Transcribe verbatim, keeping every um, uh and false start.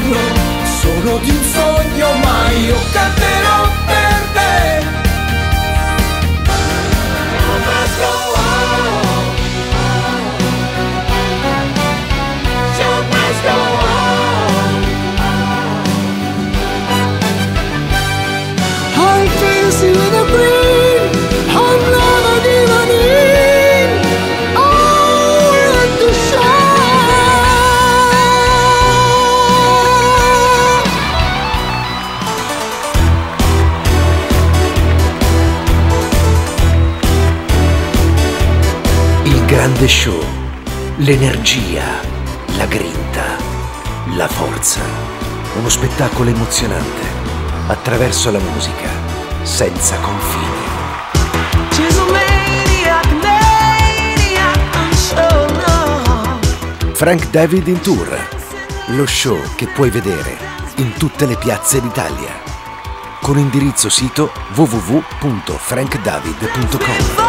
sogno, solo di un sogno, ma io canterò per te. You must go on, you must go on. I face you in the green, I'm never giving in. Oh, let the Il grande show, l'energia, la grinta, la forza. Uno spettacolo emozionante, attraverso la musica, senza confini. Frank David in tour, lo show che puoi vedere in tutte le piazze d'Italia. Con indirizzo sito w w w punto frank david punto com.